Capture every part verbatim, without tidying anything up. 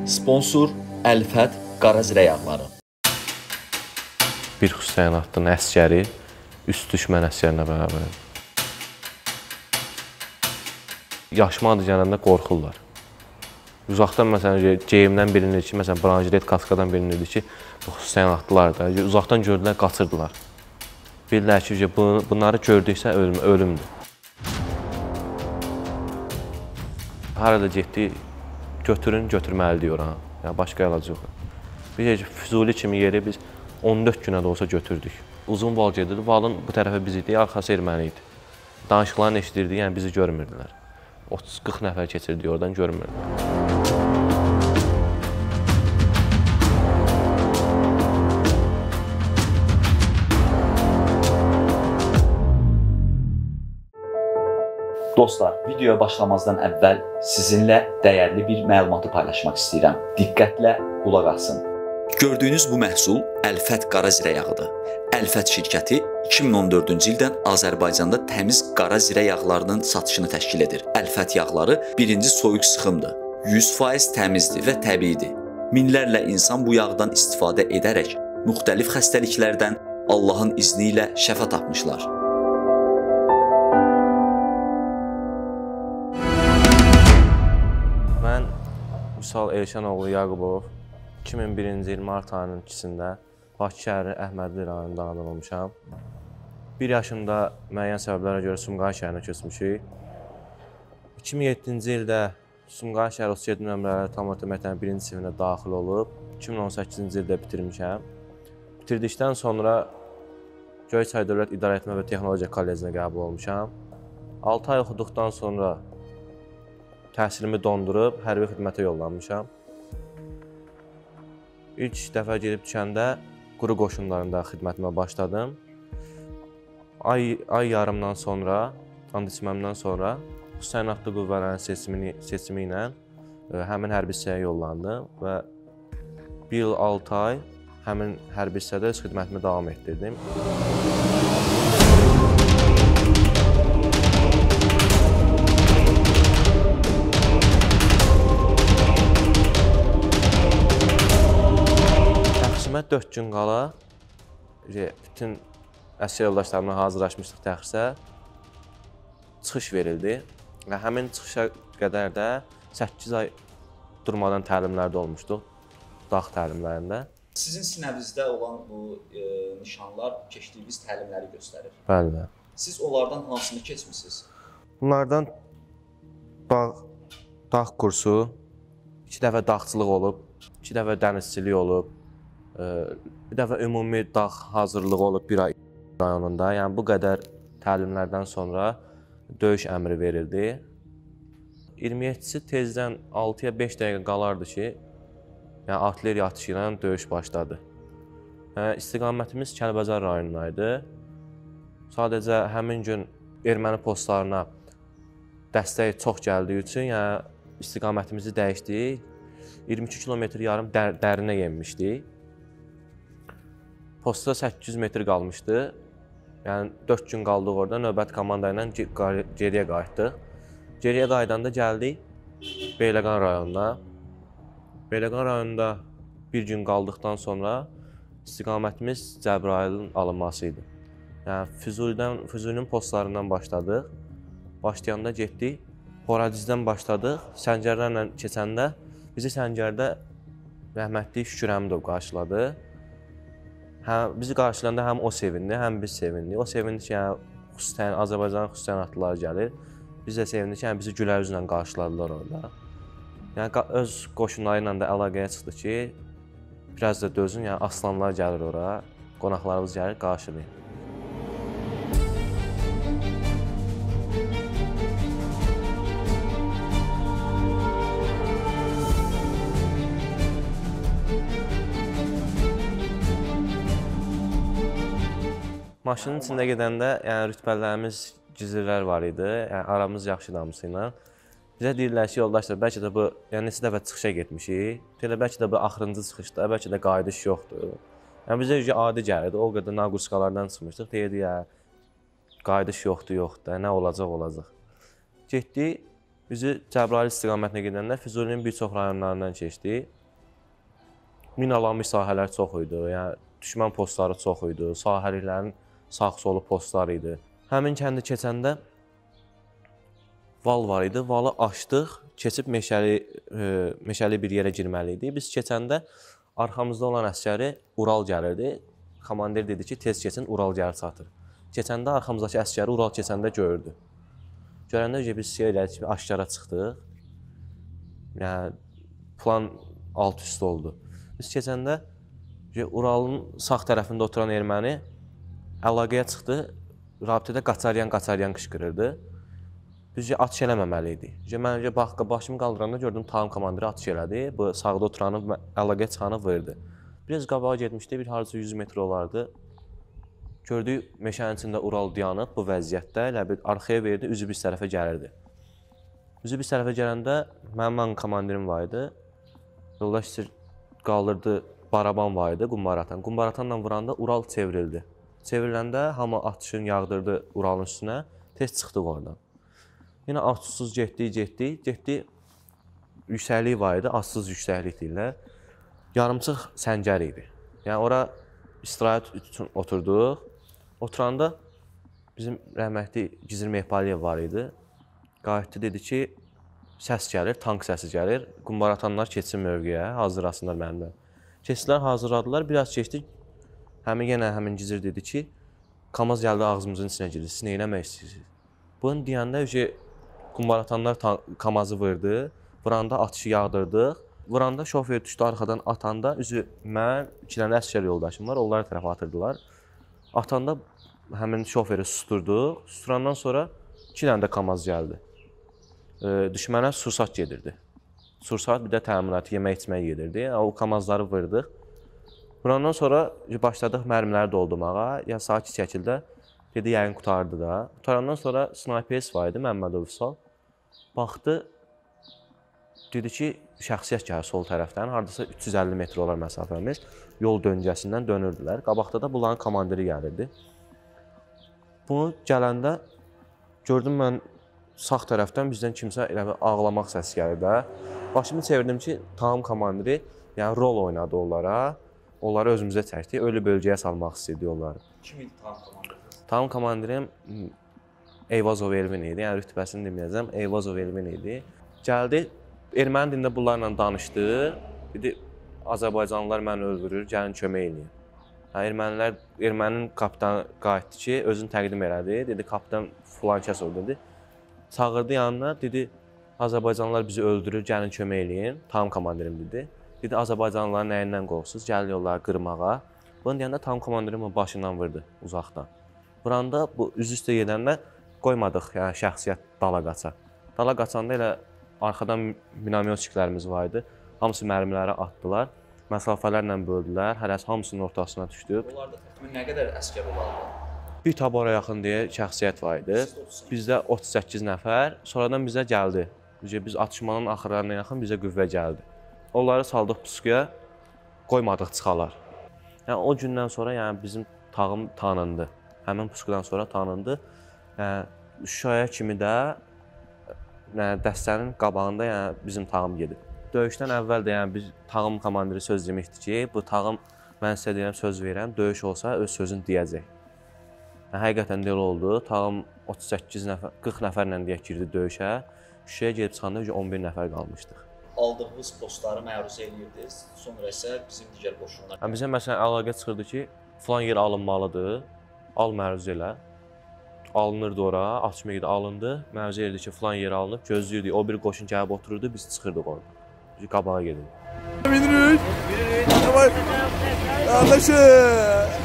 Sponsor Əlfət Qarazirə yağları. Bir Hüseynatdın əsgəri üst düşmən əsgərinə bərabər. Yaşıma adı gələndə qorxurlar. Uzaqdan məsələn geyimdən bilinir ki, məsələn branjilet kaskadan bilinirdi ki, bu Hüseynatlılar da uzaqdan gördülər, qaçırdılar. Bildilər ki, bunları gördüksə ölüm, ölümdür. Harada getdi, götürün, götürməlidir ora. Yəni başqa əlacı yox. Biz Füzuli kimi yeri biz on dörd günə də olsa götürdük. Uzun val gedirdi, valın bu tərəfə biz idi, arxası erməni idi. Danışıqlarını eşidirdi, yəni bizi görmürdülər. otuz qırx nəfər keçirdi, oradan görmürdülər. Dostlar, videoya başlamazdan əvvəl sizinlə dəyərli bir məlumatı paylaşmaq istəyirəm. Diqqətlə qulaq asın. Gördüyünüz bu məhsul Əlfət Qarazirə yağıdır. Əlfət şirkəti iki min on dördüncü ildən Azərbaycanda təmiz qara zirə yağlarının satışını təşkil edir. Əlfət yağları birinci soyuq sıxımdır. yüz faiz təmizdir və təbiidir. Minlərlə insan bu yağdan istifadə edərək müxtəlif xəstəliklərdən Allahın izni ilə şəfa tapmışlar. Mən Vüsal Elşanoğlu Yaqubov iki min birinci il mart ayının ikisində Bakı şəhəri Əhmədli rayonunda anadan olmuşam. Bir yaşımda müəyyən səbəblərə görə Sumqayıt şəhərinə köçmüşük. iki min yeddinci ildə Sumqayıt şəhəri otuz yeddi nömrəli tam orta məktəbin birinci sinfinə daxil olub, iki min on səkkizinci ildə bitirmişəm. Bitirdikdən sonra Göyçay Dövlət İdarəetmə və Texnologiya Kollecinə qəbul olmuşam. altı ay oxuduqdan sonra təhsilimi dondurub hərbi xidmətə yollanmışam. İlk dəfə gedib düşəndə quru qoşunlarında xidmətimə başladım. Ay, ay yarımdan sonra, and içməmdən sonra Hüseynatlı qüvvələrin seçimi, seçimi ilə həmin hərbi hissəyə yollandım və bir il altı ay həmin hərbi hissədə öz xidmətimi davam etdirdim. dörd gün qala bütün əsgər yoldaşlarımla hazırlaşmışdıq təxrisə, çıxış verildi və həmin çıxışa qədər də səkkiz ay durmadan təlimlərdə olmuşduq, dağ təlimlərində. Sizin sinəvinizdə olan bu e, nişanlar keçdiyiniz təlimləri göstərir. Bəli. Siz onlardan hansını keçmisiniz? Bunlardan dağ, dağ kursu, iki dəfə dağçılıq olub, iki dəfə dənizçilik olub, bir dəfə ümumi dağ hazırlığı olub bir ay rayonunda. Yəni bu qədər təlimlərdən sonra döyüş əmri verildi. iyirmi yeddisi tezdən altıya beş dəqiqə qalardı ki, yəni artilleriya atışı ilə döyüş başladı. Yəni, istiqamətimiz Kəlbəcər rayonundaydı. Sadəcə həmin gün erməni postlarına dəstək çox gəldiyi üçün yəni istiqamətimizi dəyişdik. iyirmi iki kilometr yarım dər dərinə yenmişdik. Postda səkkiz yüz metr qalmışdı. Yəni dörd gün qaldıq orada, növbəti komanda ilə geriyə qayıtdıq. Geriyə qayıdanda gəldik Beyləqan rayonuna. Beyləqan rayonunda bir gün qaldıqdan sonra istiqamətimiz Cəbrayılın alınması idi. Yəni Füzulidən, Füzulinin postlarından başladıq. Başlayanda getdik, Horacizdən başladıq. Səngərlərlə keçəndə bizi səngərdə rəhmətli Şükür Həmidov qarşıladı. Həm bizi qarşılayanda həm o sevindi, həm biz sevindik. O sevindi ki, yəni xüsusən Azərbaycanın Hüseynatlıları gəlir. Biz də sevindik ki, yəni bizi gülər üzlə qarşıladılar orada. Yəni öz qoşunları ilə də əlaqəyə çıxdı ki, biraz da dözün, yəni aslanlar gəlir ora, qonaqlarımız gəlir, qarşılayın. Maşının içində gedəndə yəni rütbələrimiz, gizlilər var idi. Yəni aramız yaxşı hamısı ilə. Bizə deyirlər ki, yoldaşlar, bəlkə də bu yəni neçə dəfə çıxışa getmişik. Elə bəlkə də bu axırıncı çıxışda, bəlkə də qayıdış yoxdur. Yəni bizə adi gəlirdi. O qədər naqurskalardan çıxmışdıq. Deyirdi ya, qayıdış yoxdur, yoxdur. Nə olacaq, olacaq. Getdik, bizi Cəbrayıl istiqamətinə gedəndə Füzulinin bir çox rayonlarından keçdik. minalanmış sahələr çox idi. Yəni düşmən postları çox idi. Sahəliklərin sağ-solu postları idi. Həmin kəndi keçəndə val var idi. Valı açdıq, keçib meşəli e, meşəli bir yerə girməli idi. Biz keçəndə arxamızda olan əsgəri Ural gəlirdi. Komandir dedi ki, tez keçin, Ural gəlib çatır. Keçəndə arxamızdakı əsgəri Ural keçəndə gördü. Görəndə ki, biz şey elədik, aşkara çıxdıq. Yəni plan alt üst oldu. Biz keçəndə Uralın sağ tərəfində oturan erməni əlaqəyə çıxdı. Rabitədə qaçaryan, qaçaryan qışqırırdı. Biz atış eləməməli idi. Mən başımı qaldıranda gördüm, tam komandiri atış elədi. Bu sağda oturanı əlaqəyə çıxanı vurdu. Biraz qabağa getmişdi, bir harca yüz metr olardı. Gördük, meşənin içində Ural dayanıb bu vəziyyətdə, elə bir arxaya verdi, üzü bir tərəfə gəlirdi. Üzü bir tərəfə gələndə mənim komandirim var idi. Yoldaş qaldırdı, baraban var idi, qumbaratan. Qumbaratanla vuranda Ural çevrildi. Çevriləndə hamı atışını yağdırdı Uralın üstünə, tez çıxdıq oradan. Yenə atsız getdik, getdik, getdik. Yüksəklik var idi, atsız yüksəklik deyirlər. Yarımçıq səngər idi. Yəni ora istirahət üçün oturduq. Oturanda bizim rəhmətli Gizir Mehpaliyev var idi. Qayıtdı, dedi ki, səs gəlir, tank səsi gəlir. Qumbaratanlar keçsin mövqeyə, hazırlasınlar mənimlə. Keçdilər, hazırladılar. Biraz keçdik. Həmin yenə həmin Gizir dedi ki, Kamaz gəldi ağzımızın içinə girdi. Siz nə eləmək istəyirsiniz? Bunu deyəndə Qumbaratanlar Kamazı vurdu. Vuranda atışı yağdırdıq. Vuranda şofer düşdü arxadan, atanda üzü mən, iki dənə əsgər yoldaşım var, onlara tərəf atırdılar. Atanda həmin şoferi susturduq. Susturandan sonra iki dənə də Kamaz gəldi. E, düşmənə sursat gedirdi. Sursat bir də təminatı, yemək içmək gedirdi. O Kamazları vurdıq. Vurandan sonra başladıq mərmiləri doldurmağa. Ya sakit şəkildə dedi, yəqin qutardı da. Qutarandan sonra snaypers var idi, Məmmədov Vüsal. Baxdı, dedi ki, şəxsiyyət gəlir sol tərəfdən, hardasa üç yüz əlli metr olar məsafəmiz. Yol döngəsindən dönürdülər. Qabaqda da bunların komandiri gəlirdi. Bunu gələndə gördüm mən sağ tərəfdən bizdən kimsə elə ağlamaq səsi gəlir də. Başımı çevirdim ki, tam komandiri, yəni rol oynadı onlara. Onları özümüzə çəkdik, ölü bölgəyə salmaq istəyirdi onları. Kim idi tam komandir? Tam komandirim Eyvazov Elvin idi, yəni rütbəsini deməyəcəm, Eyvazov Elvin idi. Gəldi, erməni dilində bunlarla danışdı. Dedi, Azərbaycanlılar məni öldürür, gəlin kömək eləyin. Ermənilər, ermənin kapitanı qayıtdı ki, özünü təqdim elədi. Dedi, kapitan filan kəs o dedi. Çağırdı yanına, dedi, Azərbaycanlılar bizi öldürür, gəlin kömək eləyin. Tam komandirim dedi. Dedi, Azərbaycanlıların nəyindən qorxsuz, gəl yolları qırmağa. Bunu deyəndə tam komandirim başından vurdu uzaqdan. Vuranda bu üz üstə gedəndə qoymadıq, yəni şəxsiyyət dala qaça. Dala qaçanda elə arxadan minamyotçiklərimiz var idi. Hamısı mərmiləri atdılar, məsafələrlə böldülər, hərəsi hamısının ortasına düşdük. Onlarda təxmin nə qədər əsgər olardı? Bir tabora yaxın deyə şəxsiyyət var idi. Bizdə otuz səkkiz nəfər, sonradan bizə gəldi. Biz atışmanın axırlarına yaxın bizə qüvvə gəldi. Onları saldıq puskuya, qoymadıq çıxalar. Yəni o gündən sonra yəni bizim tağım tanındı. Həmin puskudan sonra tanındı. Yəni Şuşaya kimi də yəni dəstənin qabağında yəni bizim tağım gedib. Döyüşdən əvvəl də yəni biz tağım komandiri söz demişdi ki, bu tağım mən sizə deyirəm, söz verirəm, döyüş olsa öz sözünü deyəcək. Yəni həqiqətən də elə oldu. Tağım otuz səkkiz nəfər, qırx nəfərlə deyək girdi döyüşə. Şuşaya gedib çıxanda on bir nəfər qalmışdıq. Aldığınız postları məruzə edirdiniz, sonra isə bizim digər qoşunlar... Yəni, bizə məsələn əlaqə çıxırdı ki, filan yer alınmalıdır, al məruzə elə. Alınırdı ora, atışma gedi alındı, məruzə edirdi ki, filan yer alınıb, gözləyirdik, o bir qoşun gəlib otururdu, biz çıxırdıq orada. Biz qabağa gedirdik. Binirik! Binirik! Kardeşim!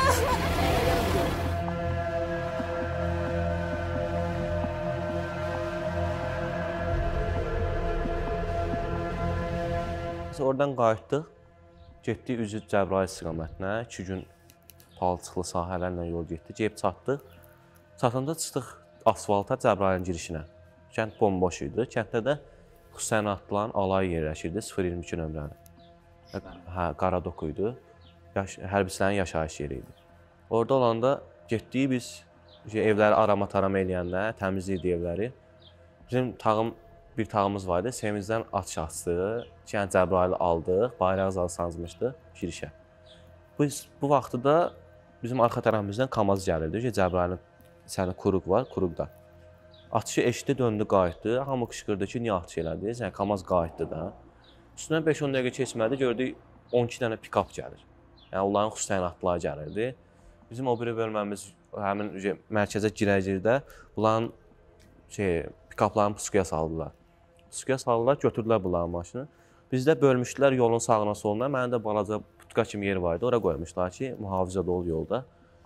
Oradan qayıtdıq, getdik üzü Cəbrayıl istiqamətinə, iki gün palçıqlı sahələrlə yol getdik, gəlib çatdıq. Çatanda çıxdıq asfalta Cəbrayılın girişinə. Kənd bomboş idi, kənddə də Hüseyn Atlan alayı yerləşirdi, sıfır iyirmi iki nömrəli. Hə, Qaradok idi, hərbiçilərin yaşayış yeri idi. Orada olanda getdik biz, evləri arama-tarama eləyəndə, təmizliydi evləri. Bizim tağım bir tağımız vardı. Sevincdən atış açdı. Yəni Cəbrayılı aldıq. Bayrağı zal sancmışdı girişə. Biz bu vaxtı da bizim arxa tərəfimizdən Kamaz gəlirdi. Cəbrayılın səni Kuruq var, Kuruqda. Atışı eşitdi, döndü, qayıtdı. Hamı qışqırdı ki, niyə atış elədiniz? Yəni Kamaz qayıtdı da. Üstündən beş on dəqiqə keçmədi, gördük on iki dənə pikap gəlir. Yəni onların xüsusiyyətləri gəlirdi. Bizim o biri bölməmiz həmin mərkəzə girəcəkdə bunların şey pikaplarını pusuya saldılar. Pusuya saldılar, götürdülər bunların maşını. Bizdə bölmüşdülər yolun sağına soluna. Mənim də balaca putka kimi yer var idi. Ora qoymuşlar ki, mühafizə dolu yolda.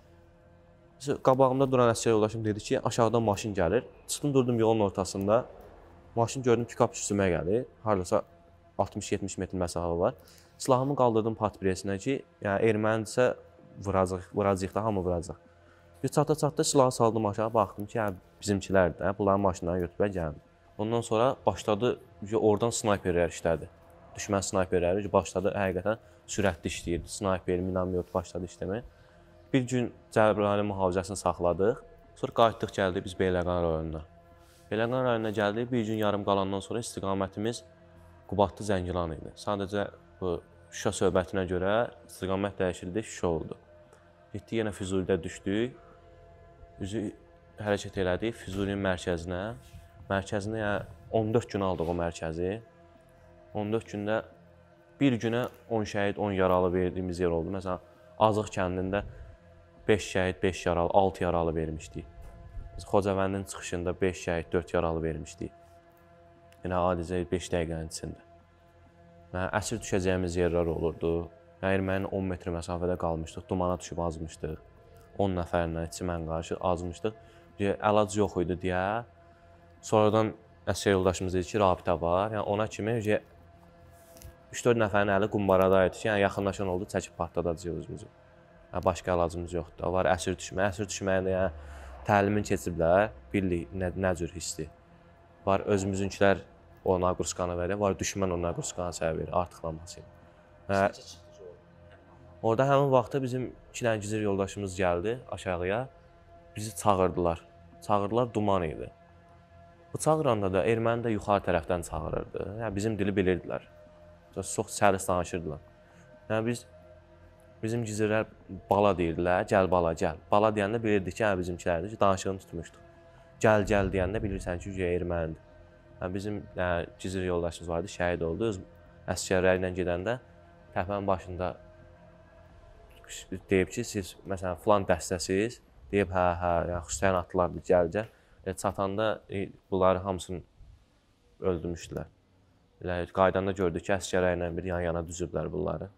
Qabağımda duran əsgər yoldaşım dedi ki, aşağıdan maşın gəlir. Çıxdım, durdum yolun ortasında. Maşın gördüm, pikap üstümə gəlir. Hardasa altmış yetmiş metr məsafə var. Silahımı qaldırdım patpresinə ki, yəni ermənidirsə vuracaq, vuracaq da, hamı vuracaq. Bir çata-çatda silahı saldım aşağı, baxdım ki, yəni bizimkilərdir də, bunların maşınlarını götürüblər gəldi. Ondan sonra başladı, oradan snayperlər işlədi. Düşmən snayperləri başladı, həqiqətən sürətli işləyirdi. Snayper, minamyot başladı işləməyə. Bir gün Cəbrayılın mühafizəsini saxladıq. Sonra qayıtdıq, gəldik biz Beyləqan rayonuna. Beyləqan rayonuna gəldik, bir gün yarım qalandan sonra istiqamətimiz Qubadlı Zəngilan idi. Sadəcə bu Şuşa söhbətinə görə istiqamət dəyişildi, Şuşa oldu. Getdik, yenə Füzulidə düşdük. Üzü hərəkət elədik Füzulinin mərkəzinə. Mərkəzinə yəni on dörd gün aldıq o mərkəzi. on dörd gündə bir günə on şəhid, on yaralı verdiyimiz yer oldu. Məsələn, Azıq kəndində beş şəhid, beş yaralı, altı yaralı vermişdik. Biz Xocavəndin çıxışında beş şəhid, dörd yaralı vermişdik. Yəni adicə beş dəqiqənin içində. Yəni əsir düşəcəyimiz yerlər olurdu. Yəni erməninin on metr məsafədə qalmışdıq, dumana düşüb azmışdıq. on nəfərlə içimən qarşı azmışdıq. Əlac yox idi deyə. Sonradan əsgər yoldaşımız dedi ki, rabitə var. Yəni ona kimi üç dörd nəfərin əli qumbaradaydı ki, yəni yaxınlaşan oldu, çəkib partladacaq özümüzü. Yəni başqa əlacımız yoxdur. Var əsir düşmə. Əsir düşməyində yəni təlimin keçiblər, bildik nə, nə cür hissdir. Var özümüzünkilər o naqruskanı verir, var düşmən o naqruskanı səhv verir, artıqlaması ilə. Hə, orada həmin vaxtda bizim iki dənə gizir yoldaşımız gəldi aşağıya, bizi çağırdılar. Çağırdılar, duman idi. Bu çağıranda da erməni də yuxarı tərəfdən çağırırdı. Yəni bizim dili bilirdilər. Çox səlis danışırdılar. Yəni biz, bizim gizirlər bala deyirdilər, gəl bala, gəl. Bala deyəndə bilirdik ki, yəni bizimkilərdir ki, danışığını tutmuşduq. Gəl, gəl deyəndə bilirsən ki, ermənidir. Yəni bizim yəni, gizir yoldaşımız vardı, şəhid oldu. Öz əsgərlərlə gedəndə təpənin başında deyib ki, siz məsələn filan dəstəsiz, deyib hə, hə, yəni xüsusən atlardı, gəl, gəl. E, çatanda e, bunları hamısını öldürmüşdülər. Elə qaydanda gördük ki, əsgərlərlə bir yan-yana düzüblər bunları.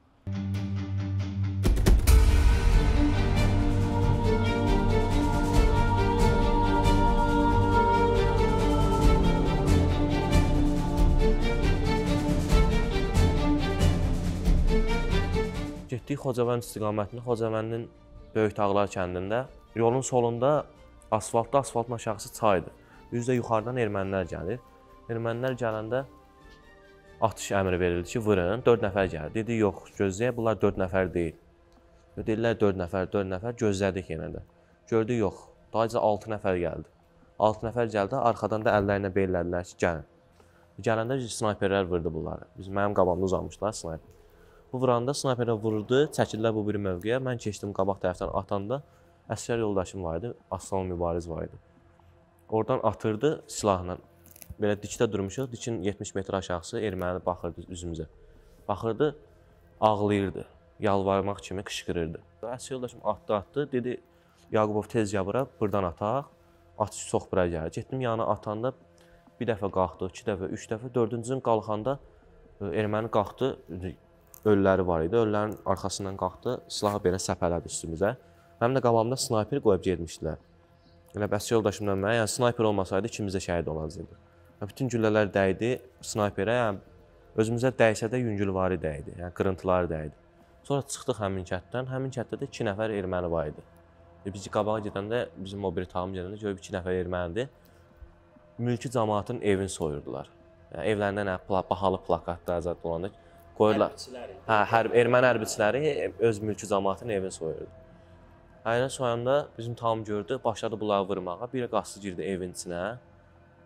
Getdik Xocavənd istiqamətində, Xocavəndin Böyük Dağlar kəndində. Yolun solunda asfaltda, asfaltın aşağısı çaydır. Üzdə yuxarıdan ermənilər gəlir. Ermənilər gələndə atış əmri verildi ki, vurun, dörd nəfər gəlir. Dedi, yox, gözləyək, bunlar dörd nəfər deyil. Dedilər, dörd nəfər, dörd nəfər, gözlədik yenə də. Gördük, yox, daha altı nəfər gəldi. altı nəfər gəldi, arxadan da əllərinə bellədilər ki, gəlin. Gələndə snayperlər vurdu bunları. Bizim mənim qabamda uzanmışlar snayper. Bu vuranda snayperə vurdu, çəkildilər bu bir mövqeyə. Mən keçdim qabaq tərəfdən atanda əsgər yoldaşım var idi, Aslan Mübariz var idi. Oradan atırdı silahla. Belə dikdə durmuşuq, dikin yetmiş metr aşağısı erməni baxırdı üzümüzə. Baxırdı, ağlayırdı, yalvarmaq kimi qışqırırdı. Əsgər yoldaşım atdı, atdı, dedi, Yaqubov tez yabıra, buradan ataq, atış çox bura gəlir. Getdim yana atanda bir dəfə qalxdı, iki dəfə, üç dəfə, dördüncünün qalxanda erməni qalxdı, ölüləri var idi, ölülərin arxasından qalxdı, silahı belə səpələdi üstümüzə. Mənim də qabağımda snayper qoyub getmişdilər. Elə əsgər yoldaşımdan mənə, yəni snayper olmasaydı ikimiz də şəhid olacaqdıq. Bütün güllələr dəydi snayperə, yəni özümüzə dəysə də yüngülvari dəydi, yəni qırıntıları dəydi. Sonra çıxdıq həmin kənddən, həmin kənddə də iki nəfər erməni var idi. Biz qabağa gedəndə, bizim o biri tağım gedəndə görüb iki nəfər ermənidir. Mülki cəmaatın evini soyurdular. Yəni, evlərində nə, bahalı plakatlar azad olanda qoyurlar. Hə, hərb, erməni hərbiçiləri öz mülki cəmaatın evini soyurdu. Aynen soyanda bizim tam gördü, başladı bunları vurmağa. Biri qassı girdi evin içinə.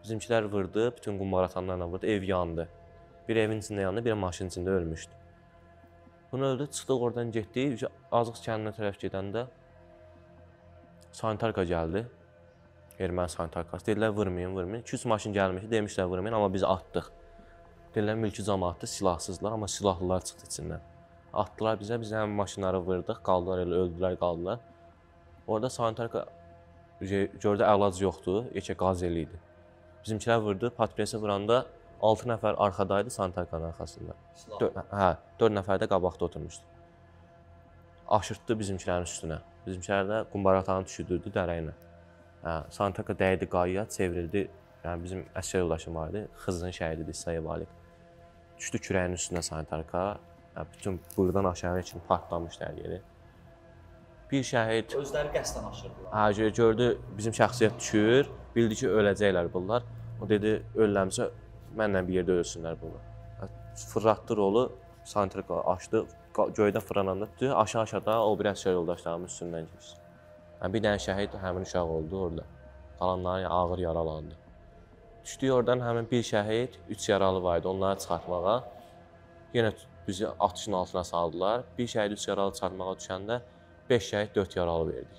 Bizimkilər vurdu, bütün qumbara atanlarla vurdu, ev yandı. Bir evin içində yandı, bir maşının içində ölmüşdü. Bunu öldü, çıxdıq oradan getdik, Azıq kəndinə tərəf gedəndə sanitarka gəldi. Erməni sanitarkası. Dedilər, vurmayın, vurmayın. iki üç maşın gəlmişdi, demişlər vurmayın, amma biz atdıq. Dedilər, mülki cəmaatdır, silahsızlar, amma silahlılar çıxdı içindən. Atdılar bizə, biz həmin maşınları vurdıq, qaldılar elə, öldülər, qaldılar. Orada sanitarka gördü, əlac yoxdur, yekə qaz eli idi. Bizimkilər vurdu, patresə vuranda altı nəfər arxadaydı sanitarkanın arxasında. Hə, dörd nəfər də qabaqda oturmuşdu. Aşırtdı bizimkilərin üstünə. Bizimkilər də qumbara atanı düşürdürdü dərə ilə. Hə, sanitarka dəydi qayıya, çevrildi. Yəni bizim əsgər yoldaşım vardı, Xızın şəhidi İsa Valib. Düşdü kürəyin üstünə sanitarka. Yəni, bütün buradan aşağı kimi partlamışdı hər yeri. Bir şəhid... Özləri qəsdən aşırdılar. Hə, gördü bizim şəxsiyyət düşür, bildi ki, öləcəklər bunlar. O dedi, ölləmsə, mənlə bir yerdə ölsünlər bunlar. Fırlatdı rolu, sanitarka açdı, göydə fırlananda tutdu, aşağı-aşağıda o bir əsgər yoldaşlarımın üstündən keçdi. Yəni, bir dənə şəhid həmin uşaq oldu orada. Qalanları ağır yaralandı. Düşdük oradan həmin bir şəhid, üç yaralı var idi, onları çıxartmağa. Yenə bizi atışın altına saldılar. Bir şəhid üç yaralı çıxartmağa düşəndə beş şəhid, dörd yaralı verdik.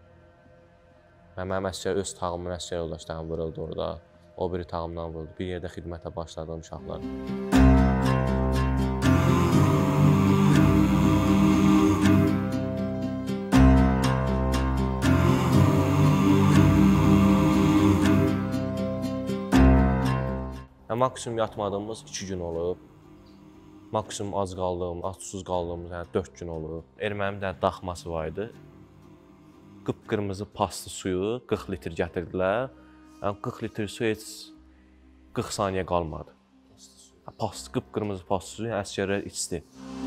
Mənim əsgər, öz tağımın əsgər yoldaşlarım vuruldu orada. O biri tağımdan vuruldu. Bir yerdə xidmətə başladım uşaqlar. Maksimum yatmadığımız iki gün olub. Maksimum az qaldığımız, az susuz qaldığımız yəni dörd gün olub. Ermənin bir dənə daxması var idi. Qıpqırmızı paslı suyu qırx litr gətirdilər. Yəni qırx litr su heç qırx saniyə qalmadı. Paslı, qıpqırmızı paslı suyu yəni əsgərlər içdi.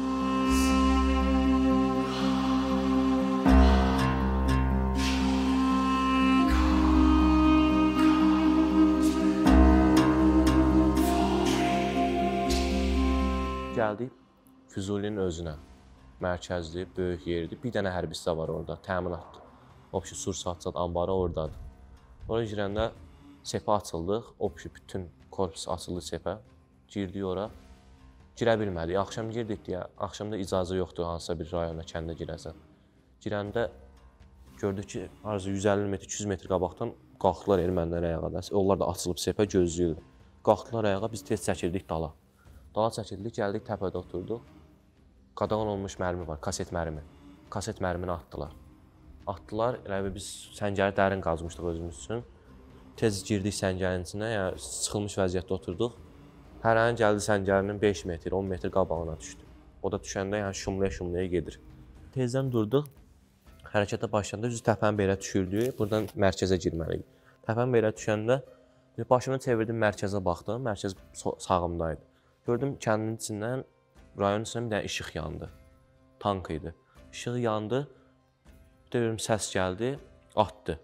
Gəldik Füzulinin özünə. Mərkəzli, böyük yerdir. Bir dənə hərbisi var orada, təminatdır. Obşi sursat-sat anbarı oradadır. Oraya girəndə sepə açıldıq. Obşi bütün korpus açıldı sepə. Girdik ora. Girə bilmədik. Axşam girdik deyə, axşamda icazə yoxdur hansısa bir rayona, kəndə girəsən. Girəndə gördük ki, arzu yüz əlli metr, iki yüz metr qabaqdan qalxdılar ermənilər ayağa. Onlar da açılıb sepə gözləyirlər. Qalxdılar ayağa, biz tez çəkildik dala. Dala çəkildik, gəldik təpədə oturduq. Qadağan olmuş mərmi var, kaset mərmi. Kaset mərmini atdılar. Atdılar, elə biz səngəri dərin qazmışdıq özümüz üçün. Tez girdik səngərin içinə, yəni sıxılmış vəziyyətdə oturduq. Hərənin gəldi səngərinin beş metr, on metr qabağına düşdü. O da düşəndə yəni şumlaya-şumlaya gedir. Tezdən durduq, hərəkətə başlayanda düz təpənin belə düşürdük, buradan mərkəzə girməliyik. Təpənin belə düşəndə başımı çevirdim, mərkəzə baxdım, mərkəz sağımdaydı. Gördüm kəndin içindən, rayonun içindən bir dənə işıq yandı. Tank idi. İşıq yandı, bir də səs gəldi, atdı.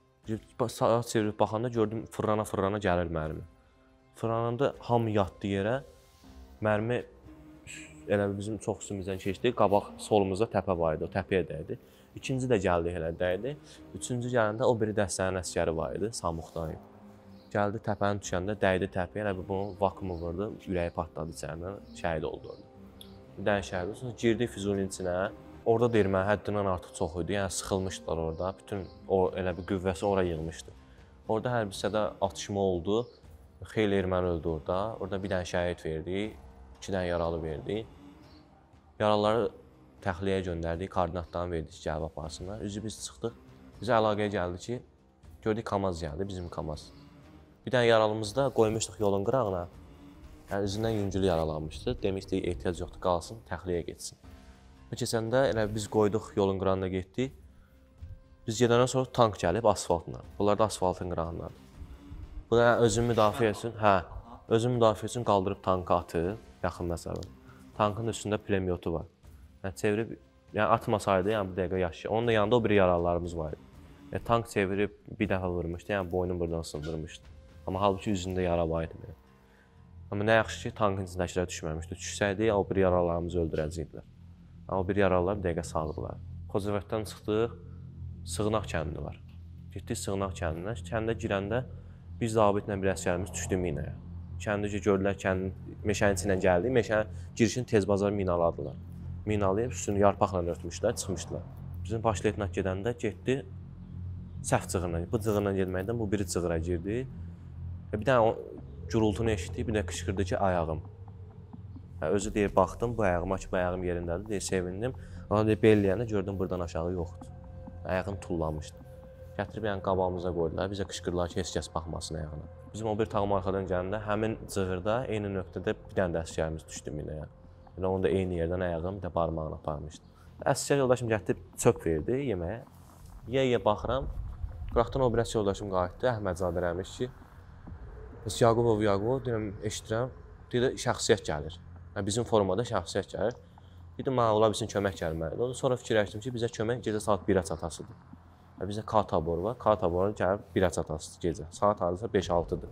Sağa çevirib baxanda gördüm fırlana-fırlana gəlir mərmi. Fırlananda hamı yatdı yerə, mərmi elə bizim çox üstümüzdən keçdi, qabaq solumuzda təpə var idi, o təpəyə dəydi. İkinci də gəldi elə dəydi. Üçüncü gələndə o biri dəstənin əsgəri var idi, Samuqdan idi. Gəldi təpəni düşəndə, dəydi təpəyə, elə bunu vakumu vurdu, ürəyi partladı içərindən, şəhid oldu orada. Bir dənə şəhid oldu, sonra girdik Füzulinin içinə. Orada da erməni həddindən artıq çox idi, yəni sıxılmışdılar orada, bütün o, elə bir qüvvəsi ora yığmışdı. Orada hər bir hissədə atışma oldu, xeyli erməni öldü orada. Orada bir dənə şəhid verdik, iki dənə yaralı verdik. Yaralıları təxliyəyə göndərdik, koordinatlarını verdik ki, gəlib aparsınlar. Üzü biz çıxdıq, bizə əlaqəyə gəldi ki, gördük Kamaz gəldi, bizim Kamaz. Bir dənə yaralımızı da qoymuşduq yolun qırağına, yəni üzündən yüngülü yaralanmışdı. Demişdik, ehtiyac yoxdur, qalsın, təxliyəyə getsin. Bu keçəndə elə biz qoyduq yolun qırağına getdik. Biz gedəndən sonra tank gəlib asfaltla. Bunlar da asfaltın qırağındadır. Bu da özünü müdafiə üçün, hə, özünü müdafiə üçün qaldırıb tankı atıb, yaxın məsələn. Tankın üstündə pulemyotu var. Yəni çevirib, yəni atmasaydı, yəni bu dəqiqə yaşayır. Onun da yanında o bir yaralılarımız var idi. Yəni tank çevirib bir dəfə vurmuşdu, yəni boynunu buradan sındırmışdı. Amma halbuki üzündə yara var idi. Amma nə yaxşı ki, tankın içindəkilər düşməmişdi. Düşsəydi, o bir yaralılarımızı öldürəcəkdilər. Amma o bir yaralılar bir dəqiqə sağlıqlar. Xocavənddən çıxdıq, Sığınaq kəndi var. Getdik Sığınaq kəndinə. Kəndə girəndə Biz zabitlə bir əsgərimiz düşdü minaya. Kəndicə gördülər, kəndin meşənin içindən gəldi. Meşənin girişini tez bazar minaladılar. Minalayıb üstünü yarpaqla örtmüşlər, çıxmışdılar. Bizim baş leytenant gedəndə getdi səhv cığırla. Bu cığırla getməkdən bu biri cığıra girdi. Və bir dənə gurultunu eşitdi, bir də qışqırdı ki, ayağım. Hə, özü deyir, baxdım, bu ayağıma ki, bu ayağım yerindədir, deyir, sevindim. Ona deyir, belləyəndə gördüm, buradan aşağı yoxdur. Ayağım tullanmışdı. Gətirib yəni qabağımıza qoydular, bizə qışqırdılar ki, heç kəs baxmasın ayağına. Bizim o bir tağım arxadan gələndə həmin cığırda, eyni nöqtədə bir dənə də əsgərimiz düşdü minəyə. Yəni, onu da eyni yerdən ayağım, bir də barmağına aparmışdı. Əsgər yoldaşım gətirib çöp verdi yeməyə. Yeyə baxıram, qıraqdan o bir əsgər yoldaşım qayıtdı, Əhmədzadə Rəmiş ki, Biz Yaqubov, Yaqubov, deyirəm, eşidirəm, deyir, şəxsiyyət gəlir. Yəni, bizim formada şəxsiyyət gəlir. Dedim, mənə ola bilsin kömək gəlməlidir. Sonra fikirləşdim ki, bizə kömək gecə saat birə çatasıdır. Yəni, bizə K tabor var, K taboru gəlib birə çatasıdır gecə. Saat hardasa beş altıdır.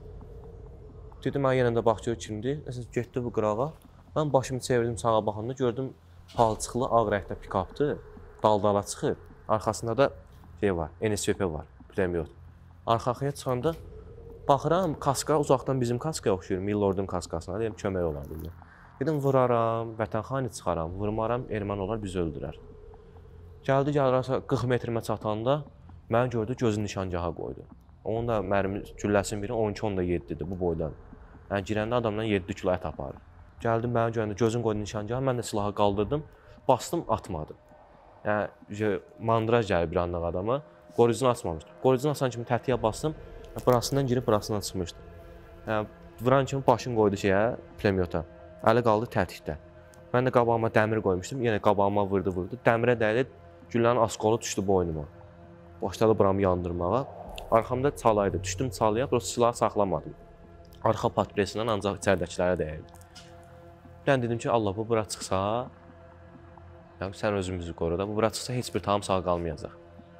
Dedim, mən yenə də bax gör kimdir. Nəsə, getdi bu qırağa. Mən başımı çevirdim sağa baxanda, gördüm palçıqlı ağ rəngdə pikapdır, daldala çıxır. Arxasında da şey var, N S V P var, pulemyot. Arxaya çıxanda baxıram, kaska uzaqdan bizim kaskaya oxşuyur, Millordun kaskasına, deyim, kömək olar bilmir. Dedim, vuraram, vətənxani çıxaram, vurmaram, erməni olar, bizi öldürər. Gəldi, gəlirsə qırx metrimə çatanda, məni gördü, gözün nişancaha qoydu. Onun da mərmi gülləsinin biri on iki on yeddidir bu boydan. Yəni, girəndə adamdan yeddi kilo ət aparır. Gəldim, məni görəndə gözün qoydu nişancaha, mən də silahı qaldırdım, bastım, atmadım. Yəni, mandraj gəlir bir anlıq adama, qoruyucunu açmamışdım. Qoruyucunu açan kimi tətiyə bastım, burasından girib, burasından çıxmışdı. Yəni, vuran kimi başını qoydu şeyə, pulemyota. Əli qaldı tətikdə. Mən də qabağıma dəmir qoymuşdum, yenə qabağıma vurdu, vurdu. Dəmirə dəydi, güllənin askolu düşdü boynuma. Başladı buramı yandırmağa. Arxamda çalaydı, düşdüm çalıya, burası silahı saxlamadım. Arxa patpresindən ancaq içəridəkilərə dəyirdi. Mən dedim ki, Allah, bu bura çıxsa, yəni sən özümüzü qoru da, bu bura çıxsa heç bir tam sağ qalmayacaq.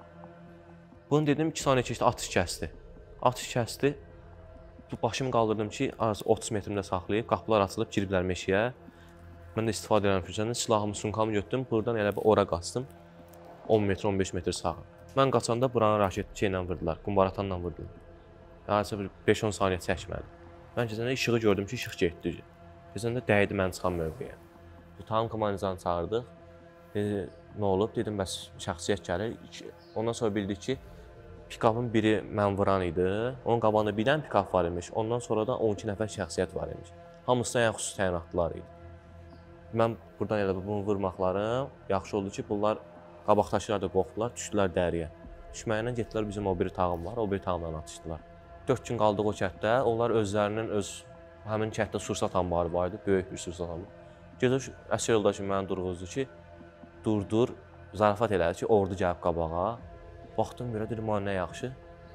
Bunu dedim, iki saniyə keçdi, atış kəsdi. Atış kəsdi, başımı qaldırdım ki, otuz metrimdə saxlayıb, qapılar açılıb, giriblər meşəyə. Mən də istifadə edirəm fürsətdən, silahımı, sunkamı götürdüm, buradan elə bir ora qaçdım, on metr, on beş metr sağa. Mən qaçanda buranı raket şeylə vurdular, qumbaratanla vurdular. Yəni, beş on saniyə çəkmədi. Mən keçəndə işığı gördüm ki, işıq getdi. Keçəndə dəydi mən çıxan mövqeyə. Tam komandanı çağırdıq, dedi, nə olub? Dedim, bəs şəxsiyyət gəlir. Ondan sonra bildik ki, pikapın biri mən vuran idi, onun qabağında bir dənə pikap var imiş, ondan sonra da on iki nəfər şəxsiyyət var imiş. Hamısı da yəni xüsusi təyinatlılar idi. Mən buradan elə bunu vurmaqlarım yaxşı oldu ki, bunlar qabaqdaşılar da qorxdular, düşdülər dəriyə. Düşməyinə getdilər, bizim o biri tağım var, o biri tağımdan atışdılar. Dörd gün qaldıq o kətdə, onlar özlərinin öz, həmin kətdə sursat anbarı var idi, böyük bir sursat anbarı. Gedir, əsgər yoldaşım mənə durğuzdu ki, durdur, zarafat elədi ki, ordu gəlib qabağa. Baxdım, görə dedim, nə yaxşı.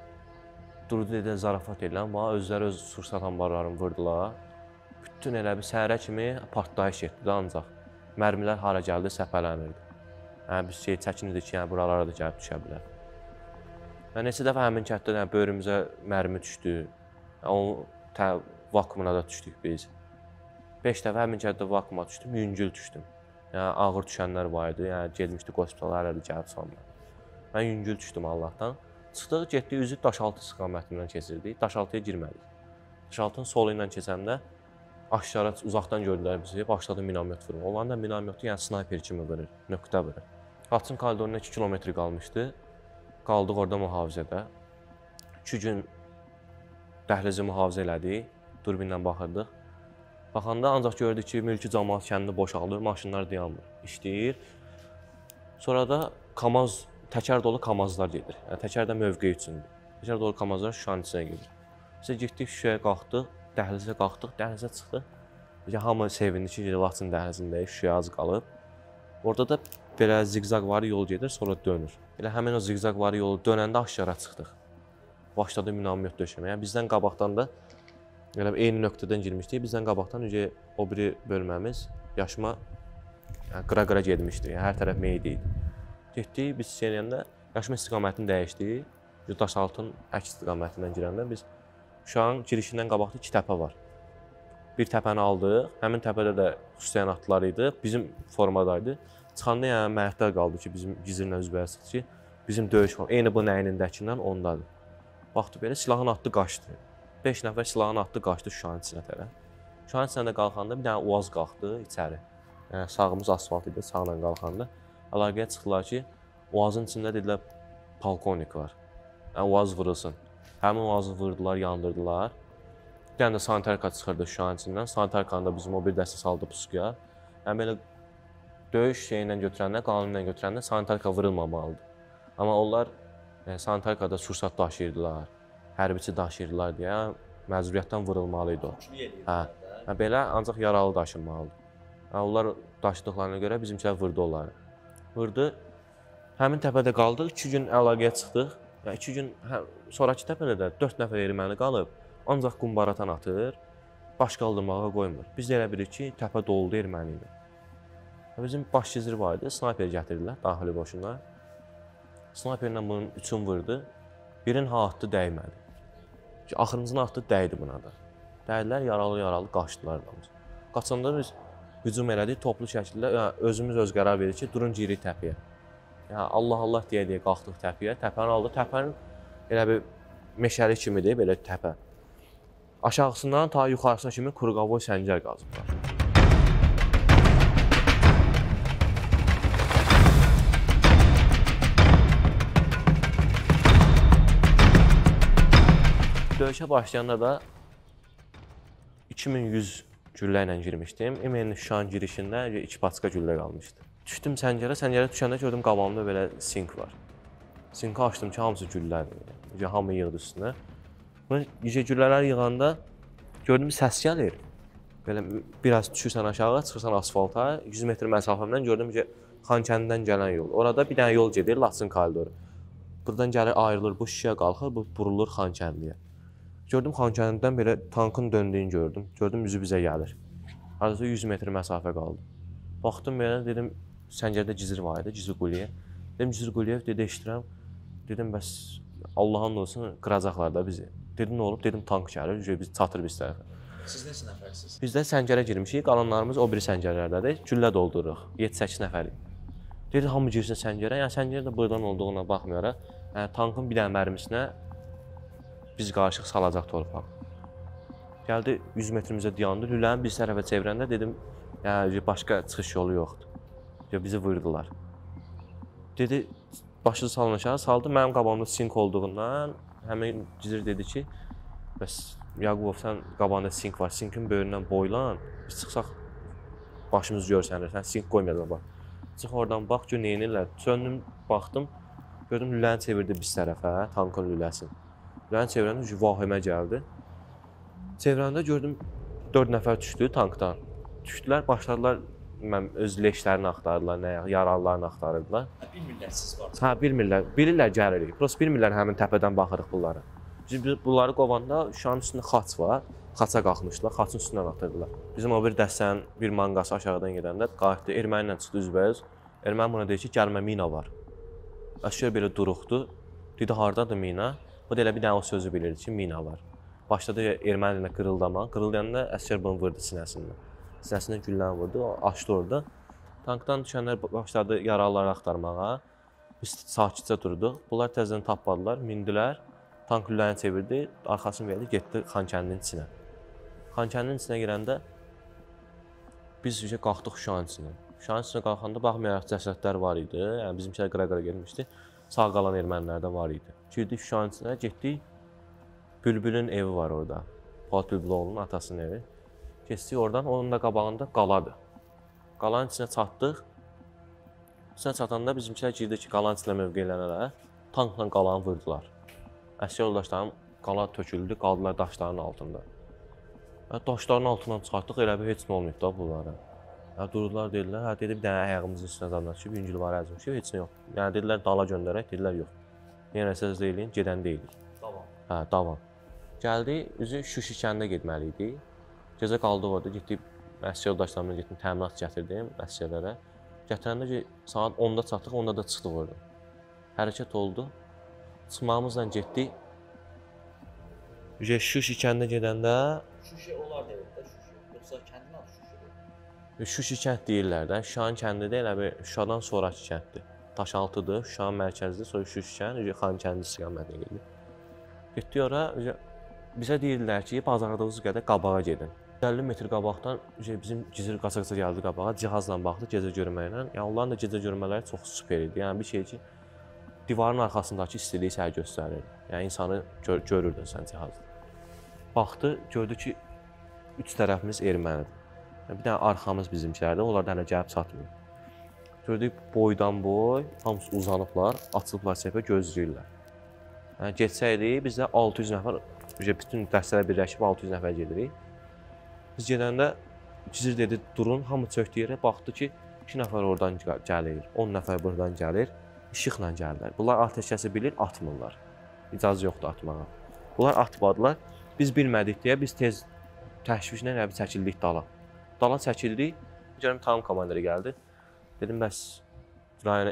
Durdu, dedi, zarafat eləyən, bana özləri öz sursat anbarlarını vurdular. Bütün elə bir səhərə kimi partlayış etdi də ancaq. Mərmilər hara gəldi, səpələnirdi. Yəni, biz şey çəkinirdik ki, yəni, buralara da gəlib düşə bilər. Yəni, neçə dəfə həmin kətdə yəni, böyrümüzə mərmi düşdü. Onun vakumuna da düşdük biz. Beş dəfə həmin kətdə vakuma düşdüm, yüngül düşdüm. Yəni, ağır düşənlər var idi, yəni, gedmişdik hospitala, hələ də gəlib sanmır. Mən yüngül düşdüm Allahdan. Çıxdıq, getdik, üzü Daşaltı istiqamətindən keçirdik. Daşaltıya girmədik. Daşaltının solu ilə keçəndə aşağı uzaqdan gördülər bizi, başladı minamyot vurma. Onların da minamyotu yəni snayper kimi vurur, nöqtə vurur. Qaçın koridoruna iki kilometr qalmışdı. Qaldıq orada mühafizədə. İki gün dəhlizi mühafizə elədik, durbinlə baxırdıq. Baxanda ancaq gördük ki, mülki cəmaət kəndini boşaldır, maşınlar dayanmır, işləyir. Sonra da Kamaz, təkər dolu Kamazlar gedir. Yəni, təkər də mövqe üçündür. Təkər dolu Kamazlar Şuşanın içinə gedir. Bizə getdik, Şuşaya qalxdıq, dəhlizə qalxdıq, dəhlizə çıxdıq. Bizə hamı sevindi ki, Laçın dəhlizindəyik, Şuşaya az qalıb. Orada da belə zigzag var yol gedir, sonra dönür. Elə həmin o zigzag var yolu dönəndə aşağı çıxdıq. Başladı minamyot döşəməyə. Bizdən qabaqdan da elə eyni nöqtədən girmişdik. Bizdən qabaqdan öncə o biri bölməmiz yaşıma yəni, qıra-qıra getmişdi. Yəni, hər tərəf meydi idi. Getdik, biz yeniyəndə yaşıma istiqamətini dəyişdik. Daşaltın əks istiqamətindən girəndə biz Uşağın girişindən qabaqda iki təpə var. Bir təpəni aldıq, həmin təpədə də xüsusi təyinatlılar idi, bizim formadaydı. Çıxanda yəni məhətlər qaldı ki, bizim gizirlə üzbəyə çıxdı ki, bizim döyüş forması, eyni bu nəyinindəkindən ondadır. Baxdı belə, silahını atdı, qaçdı. beş nəfər silahını atdı, qaçdı Şuşanın içinə tərəf. Şuşanın içinə qalxanda bir dənə Uaz qalxdı içəri. Yəni sağımız asfalt idi, sağla qalxanda. Əlaqəyə çıxdılar ki, Uazın içində dedilər polkovnik var. Yəni Uaz vurulsun. Həmin Uazı vurdular, yandırdılar. Bir dənə də sanitarka çıxırdı Şuşanın içindən. Sanitarkanı da bizim o bir dəstə saldı pusuya. Yəni belə döyüş şeyi ilə götürəndə, qanunu ilə götürəndə sanitarka vurulmamalıdır. Amma onlar yəni, sanitarkada sursat daşıyırdılar, hərbiçi daşıyırdılar deyə məcburiyyətdən vurulmalı idi o. Hə, hə, belə ancaq yaralı daşınmalıdır. Hə, onlar daşıdıqlarına görə bizimkilər vurdu onları. Vurdu. Həmin təpədə qaldıq, iki gün əlaqəyə çıxdıq. Yəni iki gün hə, sonrakı təpədə də dörd nəfər erməni qalıb, ancaq qumbaratan atır, baş qaldırmağa qoymur. Biz də elə bilirik ki, təpə doldu erməni ilə. Bizim baş gizir var idi, snayper gətirdilər daxili qoşunlar. Snayperlə bunun üçün vurdu. Birin ha atdı, dəymədi. Axırıncını atdı, dəydi buna da. Dəydilər, yaralı-yaralı qaçdılar. Qaçanda biz hücum elədik, toplu şəkildə yəni, özümüz öz qərar veririk ki, durun girik təpəyə. Yəni, Allah-Allah deyə-deyə qalxdıq təpəyə. Təpəni aldı, təpənin elə bir meşəli kimidir, belə təpə. Aşağısından ta yuxarısına kimi Qurqavoy səngər qazıblar. Döyüşə başlayanda da iki min yüz güllə ilə girmişdim. İmeni Şuşanın girişində iki paçka güllə qalmışdı. Düşdüm səngərə, səngərə düşəndə gördüm qabağımda belə sink var. Sinki açdım ki, hamısı güllədir. Yəni, hamı yığdı üstünə. Yüce güllələr yığanda gördüm səs gəlir. Belə biraz düşürsən aşağı, çıxırsan asfalta, yüz metr məsafəmdən gördüm ki, Xankəndidən gələn yol. Orada bir dənə yol gedir, Laçın koridoru. Buradan gəlir, ayrılır, bu şişəyə qalxır, bu burulur Xankəndiyə. Gördüm Xankəndidən belə tankın döndüyünü gördüm. Gördüm üzü bizə gəlir. Arada yüz metr məsafə qaldı. Baxdım belə, dedim, səngərdə Gizir var idi, Gizir Quliyev. Dedim, Gizir Quliyev, dedi, eşitirəm. Dedim, bəs Allah'ın olsun, qıracaqlar da bizi. Dedim, nə olub? Dedim, tank gəlir, biz çatır biz tərəfə. Siz neçə nəfərsiniz? Biz də səngərə girmişik, qalanlarımız o biri səngərlərdədir. Güllə doldururuq, yeddi səkkiz nəfərik. Dedi, hamı girsin səngərə. Yəni, səngər də buradan olduğuna baxmayaraq, yəni, tankın bir dənə mərmisinə biz qarışıq salacaq torpaq. Gəldi, yüz metrimizə dayandı, lüləni biz tərəfə çevirəndə dedim, yəni, başqa çıxış yolu yoxdur. Bizi vurdular. Dedi, başını salın aşağı saldı, mənim qabağımda sink olduğundan, həmin Gizir dedi ki, bəs Yaqubov, sən qabağında sink var, sinkin böyründən boylan, biz çıxsaq başımız görsənir, sən sink qoymayacaq bax. Çıx oradan bax, gör neynirlər. Söndüm, baxdım, gördüm, lüləni çevirdi biz tərəfə, tankın lüləsini. Lüləni çevirəndə vahimə gəldi. Çevirəndə gördüm, dörd nəfər düşdü tankdan. Düşdülər, başladılar, mən öz leşlərini axtardılar, nə, yaralılarını axtarırdılar. Bilmirlər siz var. Hə, bilmirlər, bilirlər gəlirik. Prost bilmirlər həmin təpədən baxırıq bunları. Biz bunları qovanda Şuşanın üstündə xaç var, xaça qalxmışdılar, xaçın üstündən atırdılar. Bizim o bir dəstənin bir manqası aşağıdan gedəndə qayıtdı, erməni ilə çıxdı üzbəüz. Erməni buna deyir ki, gəlmə mina var. Əşkər belə duruqdu, dedi, hardadır mina? O da elə bir dənə o sözü bilirdi ki, mina var. Başladı erməni ilə qırıldama, qırıldayanda əskər bunu vurdu sinəsindən. Sinəsindən gülləni vurdu, o açdı orada. Tankdan düşənlər başladı yaralıları axtarmağa. Biz sakitcə durduq. Bunlar təzədən tapmadılar, mindilər. Tank gülləni çevirdi, arxasını verdi, getdi Xankəndinin içinə. Xankəndinin içinə girəndə biz qalxdıq Şuşanın içinə. Şuşanın içinə qalxanda baxmayaraq cəsədlər var idi, yəni bizimkilər qıra-qıra gelmişdi. Sağ qalan ermənilər də var idi. Girdik Şuşanın içinə, getdik. Bülbülün evi var orada. Polat Bülbüloğlu'nun atasının evi. Keçdik oradan, onun da qabağında qaladır. Qalanın içinə çatdıq. İçinə çatanda bizimkilər girdi ki, qalanın içinə mövqeylənərək tankla qalanı vurdular. Əsgər yoldaşlarım qala töküldü, qaldılar daşların altında. Daşların altından çıxartdıq, elə bir heç nə olmayıb da bunlara. Durdular, dedilər, hə, dedi, bir dənə ayağımızın üstünə zanlar ki, yüngül var əzmişik, heç nə yox. Yəni, dedilər, dala göndərək, dedilər, yox. Yəni, əsas deyilik, gedən deyilik. Davam. Hə, davam. Gəldi, üzü Şuşi kəndə getməli idi. Gecə qaldıq orada, getdik, əsgər yoldaşlarımla getdim, təminat gətirdim əsgərlərə. Gətirəndə ki, saat onda çatdıq, onda da çıxdıq orada. Hərəkət oldu. Çıxmağımızla getdik. Şuşi kəndə gedəndə... Şuşi onlar deyil də, Şuşi. Yoxsa kəndin adı Şuşidir? Şuşi kənd deyirlər də. Şuşanın kəndi də elə bir Şuşadan sonraki kənddir. Daşaltıdır, Şuşanın mərkəzidir, sonra Şuşi kənd, Xankəndi istiqamətinə gedir. Getdik ora, bizə deyirdilər ki, bazardığınız qədər qabağa gedin. əlli metr qabaqdan bizim gizir qaçaqça gəldi qabağa, cihazla baxdı gecə görməklə. Yəni onların da gecə görmələri çox super idi. Yəni bir şey ki, divarın arxasındakı istiliyi sənə göstərir. Yəni insanı gör görürdün sən cihazla. Baxdı, gördü ki, üç tərəfimiz ermənidir. Yəni, bir dənə arxamız bizimkilərdir, onlar da hələ gəlib çatmıyor. Gördük boydan boy, hamısı uzanıblar, açılıblar səpə gözləyirlər. Yəni getsəydik, bizdə altı yüz nəfər, bütün dəstələr birləşib altı yüz nəfər gedirik. Biz gedəndə gizir dedi, durun, hamı çöktü yerə, baxdı ki, iki nəfər oradan gəlir, on nəfər buradan gəlir, işıqla gəlirlər. Bunlar atəşkəsi bilir, atmırlar. İcazə yoxdur atmağa. Bunlar atmadılar. Biz bilmədik deyə biz tez təşvişlə nəbi çəkildik dala. Dala çəkildik, görüm tam komandiri gəldi. Dedim, bəs rayona,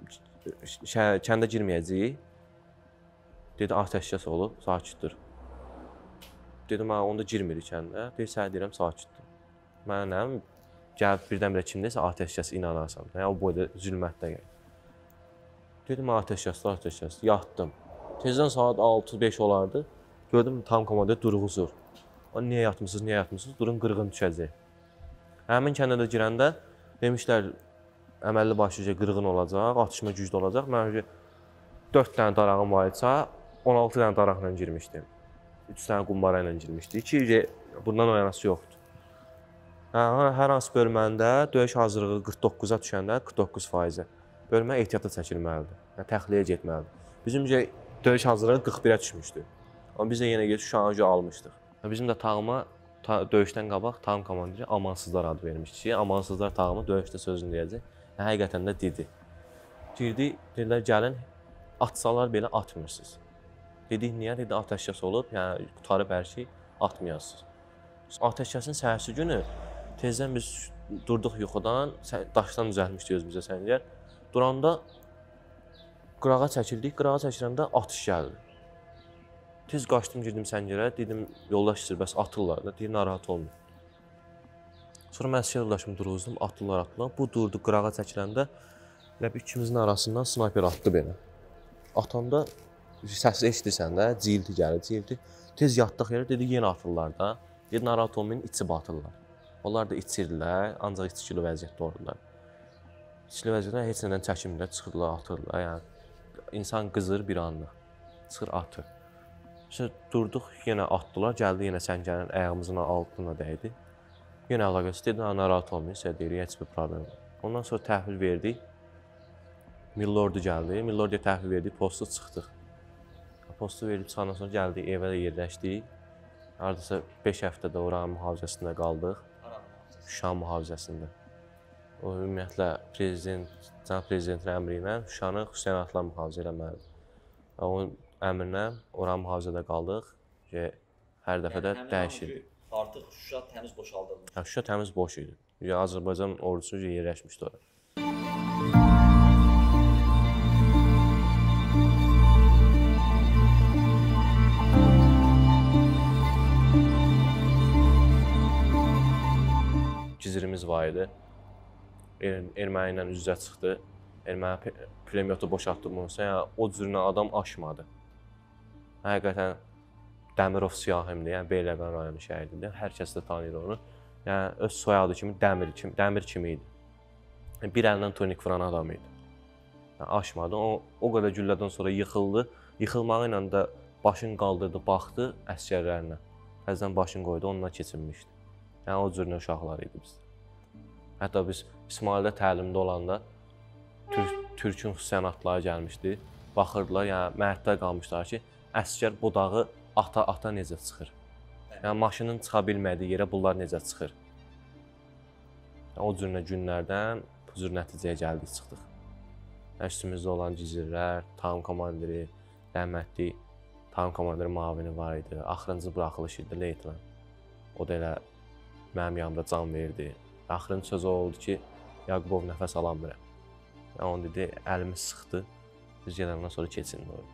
kəndə girməyəcəyik. Dedi, atəşkəs olub, sakitdir. Dedim, onda girmirik kəndə. Deyir, sənə deyirəm, sakitdir. Mənə nəyəm, gəlib birdən-birə kimdəsə atəşkəs inanarsan. Yəni, o boyda zülmətdə gəl. Dedim, atəşkəsdir, atəşkəsdir. Yatdım. Tezdən saat altı beş olardı. Gördüm, tam komandir durğuzur. Niyə yatmışsınız, niyə yatmışsınız? Durun, qırğın düşəcək. Həmin kəndə də girəndə demişlər, əməlli başlıca qırğın olacaq, atışma güclü olacaq. Mən dörd dənə darağım var idisə, on altı dənə daraqla girmişdim. üç dənə qumbara ilə girmişdik ki, bundan oyanası yoxdur. Hər hansı bölməndə döyüş hazırlığı qırx doqquza düşəndə qırx doqquz faizə bölmə ehtiyata çəkilməlidir, yəni təxliyə getməlidir. Bizim döyüş hazırlığı qırx birə düşmüşdü. Amma biz də yenə gedib Şanjı almışdıq. Bizim də tağıma döyüşdən qabaq tağım komandiri amansızlar adı vermişdi ki, amansızlar tağımı döyüşdə sözünü deyəcək. Həqiqətən də dedi. Girdi, dedilər, gəlin, atsalar belə atmırsınız. Dedik, niyə? Dedi, atəşkəs olub, yəni qutarıb hər şey atmayasınız. Atəşkəsin səhərsi günü tezdən biz durduq yuxudan, daşdan düzəltmişdik özümüzə səngər. Duranda qırağa çəkildik, qırağa çəkiləndə atış gəldi. Tez qaçdım, girdim səngərə, dedim, yoldaş istəyir, bəs atırlar da, deyir, narahat olmuyor. Sonra mən əsgər yoldaşımı duruzdum, atırlar, atırlar. Bu durdu, qırağa çəkiləndə ikimizin arasından snayper atdı beni. Atanda səsi eşidirsən də, cildi gəlir, cildi. Tez yatdıq yerə, dedi, yenə atırlar da. Dedi, narahat olmayın, içib atırlar. Onlar da içirdilər, ancaq içkili vəziyyətdə oldular. İçkili vəziyyətdə heç nədən çəkinmirlər, çıxırlar, atırlar. Yəni, insan qızır bir anlıq, çıxır, atır. Sonra durduq, yenə atdılar, gəldi yenə səngərin ayağımızın altına dəydi. Yenə əlaqəsi, dedi, narahat olmayın, sizə deyir, heç bir problem var. Ondan sonra təhvil verdik. Millordu gəldi, Millorduya təhvil verdik, postu çıxdıq. Postu verib çıxandan sonra gəldik, evə də yerləşdik. Hardasa beş həftədə oranın mühafizəsində qaldıq. Şuşa mühafizəsində. O, ümumiyyətlə, prezident, cənab prezidentin əmri ilə Şuşanı xüsusiyyətlə mühafizə eləməlidir. Onun əmrinə oranın mühafizədə qaldıq ki, hər dəfə də dəyişirdi. Artıq Şuşa təmiz boşaldılmış. Şuşa təmiz boş idi. Azərbaycan ordusu yerləşmişdi orada. Gizirimiz var idi. Erməni ilə üz-üzə çıxdı. Erməni pulemyotu boşaltdığımızda, yəni o cürünə adam aşmadı. Həqiqətən Dəmirov Siyahimdir, yəni Beyləqan rayonu şəhəridir. Hər kəs də tanıyır onu. Yəni öz soyadı kimi Dəmir kimi, Dəmir kimi idi. Bir əlindən turnik vuran adam idi. Yəni aşmadı. O, o qədər güllədən sonra yıxıldı. Yıxılmağı ilə də başını qaldırdı, baxdı əsgərlərinə. Təzədən başını qoydu, onunla keçinmişdi. Yəni o cürünə uşaqlar idi bizdə. Hətta biz İsmaildə təlimdə olanda Türk, Türkün xüsusiyyətləri gəlmişdi. Baxırdılar, yəni məhətdə qalmışlar ki, əsgər budağı ata-ata necə çıxır. Yəni maşının çıxa bilmədiyi yerə bunlar necə çıxır. Yəni, o cürünə günlərdən bu cür nəticəyə gəldik, çıxdıq. Yəni, üstümüzdə olan gizirlər, tam komandiri, rəhmətli tam komandiri mavini var idi. Axırıncı buraxılış idi, leytlan. O da elə mənim yanımda can verdi. Axırıncı sözü oldu ki, Yaqubov nəfəs alamırəm. Yəni, onu dedi, əlimi sıxdı. Biz gedəndən sonra keçindi orada.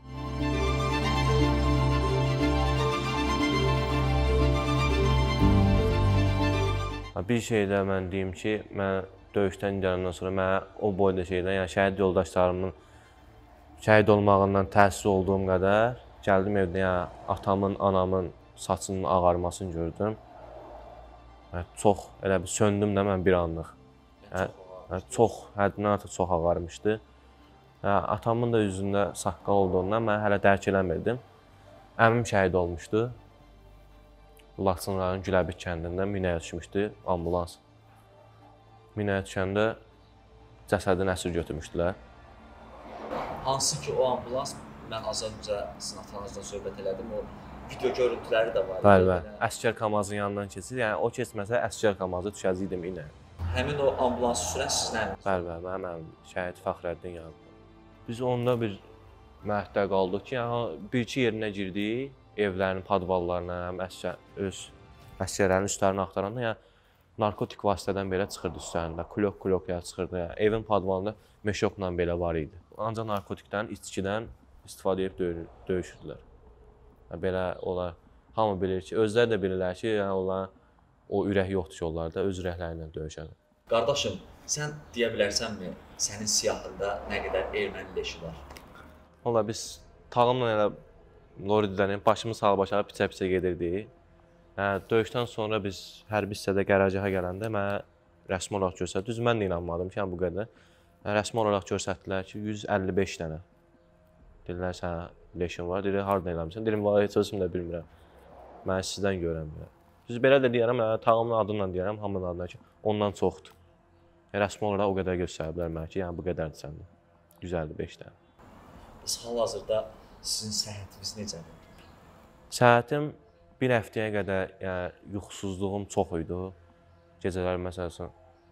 Bir şey də mən deyim ki, mən döyüşdən gələndən sonra mənə o boyda şeydən, yəni şəhid yoldaşlarımın şəhid olmağından təsir olduğum qədər Gəldim evdə, yəni atamın, anamın saçının ağarmasını gördüm. Yəni, çox elə bir söndüm də mən bir anlıq. Yəni, yəni, çox, həddindən artıq çox ağarmışdı. Yəni, atamın da üzündə saqqal olduğundan mən hələ dərk eləmirdim. Əmim şəhid olmuşdu. Laçın rayonun Güləbik kəndində minəyə düşmüşdü ambulans. Minəyə düşəndə cəsədini əsir götürmüşdülər. Hansı ki o ambulans, mən az öncə sizin atanızla söhbət elədim, o video görüntüləri də var. Bəli, bəli. Əsgər Kamazın yanından keçir. Yəni o keçməsə Əsgər Kamazı düşəcəkdim yenə. Həmin o ambulansı sürən sizin əminiz? Bəli, bəli, mənim əmim şəhid Fəxrəddin yanında. Biz onda bir məhətdə qaldıq ki, yəni bir-iki yerinə girdik, evlərin podvallarına, həm əsgər öz əsgərlərin üstlərini axtaranda, yəni narkotik vasitədən belə çıxırdı üstlərində, kulok-kulok ya çıxırdı. Yəni evin podvalında meşokla belə var idi. Ancaq narkotikdən, içkidən istifadə edib döyüşürdülər. Belə olar, hamı bilir ki, özləri də bilirlər ki, yəni onlar o ürək yoxdur ki, onlar da öz ürəkləri ilə döyüşərlər. Qardaşım, sən deyə bilərsənmi, sənin siyahında nə qədər erməni leşi var? Ola biz tağımla elə Lorididən başımız sağa başa piçə-piçə gedirdik. Yəni, döyüşdən sonra biz hərbi hissədə qərargaha gələndə mənə rəsmi olaraq göstərdi. Düz mən də inanmadım ki, bu qədər. Yəni, rəsmi olaraq göstərdilər ki, yüz əlli beş dənə. Dedilər, sənə leşin var. Deyirlər, harada eləmişsən? Deyirəm, vallahi heç özüm də bilmirəm. Mən sizdən görəm. Düz belə də deyərəm, tağımın adından deyərəm, hamının adına ki, ondan çoxdur. Rəsmi olaraq o qədər göstəriblər mənə ki, yəni bu qədərdir səndə. yüz əlli beş dənə. Bəs hal-hazırda sizin səhhətiniz necədir? Səhhətim bir həftəyə qədər, yəni yuxusuzluğum çox idi. Gecələr məsələn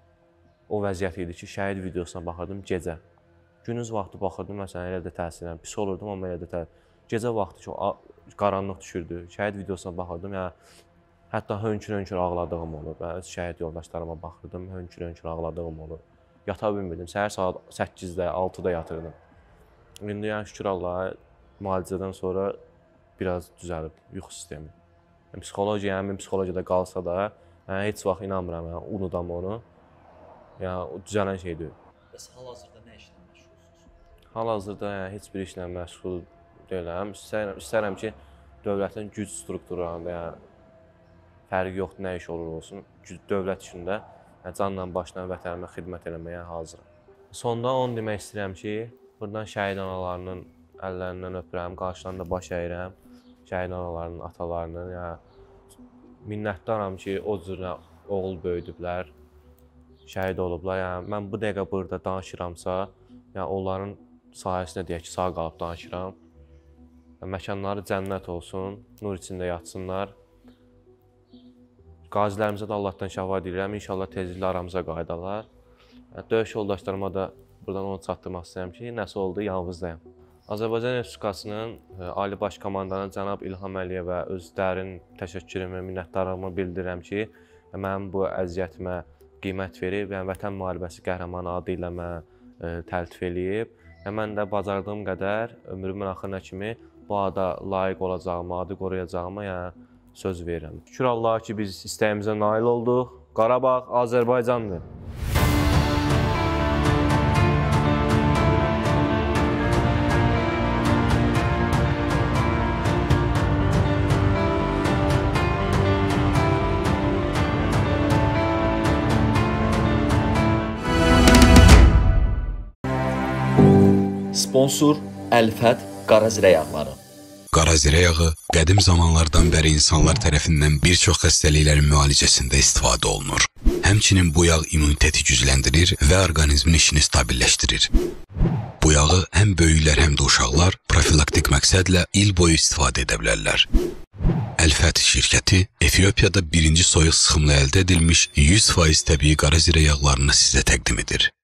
o vəziyyət idi ki, şəhid videosuna baxırdım gecə. Gündüz vaxtı baxırdım, məsələn, elə də təsirlənir. Pis olurdum, amma elə də təsirlənir. Gecə vaxtı ki, qaranlıq düşürdü. Şəhid videosuna baxırdım, yəni hətta hönkür-hönkür ağladığım olur. Mən öz şəhid yoldaşlarıma baxırdım, hönkür-hönkür ağladığım olur. Yata bilmirdim. Səhər saat səkkizdə, altıda yatırdım. İndi yəni şükür Allaha, müalicədən sonra biraz düzəlib yuxu sistemi. Yəni, psixologiya, həmin psixologiyada qalsa da, yəni, heç vaxt inanmıram, yəni, unudam onu. Yəni, o düzələn şey deyil. Bəs hal-hazırda nə işlə məşğulsunuz? Hal-hazırda yəni, heç bir işlə məşğul deyiləm. İstərəm, istərəm ki, dövlətin güc strukturlarında, yəni, fərqi yoxdur, nə iş olur olsun, dövlət işində yəni, canla başla vətənimə xidmət eləməyə hazıram. Sonda onu demək istəyirəm ki, buradan şəhid analarının əllərindən öpürəm, qarşılarında baş əyirəm, şəhid analarının, atalarının, yəni, minnətdaram ki, o cürə oğul böyüdüblər, şəhid olublar. Yəni, mən bu dəqiqə burada danışıramsa, yəni, onların sayəsində deyək ki, sağ qalıb danışıram. Yəni, məkanları cənnət olsun, nur içində yatsınlar. Qazilərimizə də Allahdan şəfa diləyirəm, inşallah tezliklə aramıza qayıdarlar. Yəni, döyüş yoldaşlarıma da buradan onu çatdırmaq istəyirəm ki, nəsə oldu, yalnızdayım. Azərbaycan Respublikasının Ali Baş Komandanı cənab İlham Əliyevə öz dərin təşəkkürümü, minnətdarlığımı bildirirəm ki, mənim bu əziyyətimə qiymət verib, yəni Vətən Müharibəsi qəhrəmanı adı ilə mənə təltif eləyib. Yəni, mən də bacardığım qədər ömrümün axırına kimi bu ada layiq olacağıma, adı qoruyacağıma yəni, söz verirəm. Şükür Allaha ki, biz istəyimizə nail olduq. Qarabağ Azərbaycandır. Sponsor Əlfət Qarazirə yağları. Qarazirə yağı qədim zamanlardan bəri insanlar tərəfindən bir çox xəstəliklərin müalicəsində istifadə olunur. Həmçinin bu yağ immuniteti gücləndirir və orqanizmin işini stabilləşdirir. Bu yağı həm böyüklər, həm də uşaqlar profilaktik məqsədlə il boyu istifadə edə bilərlər. Əlfət şirkəti Efiopiyada birinci soyuq sıxımla əldə edilmiş yüz faiz təbii qarazirə yağlarını sizə təqdim edir.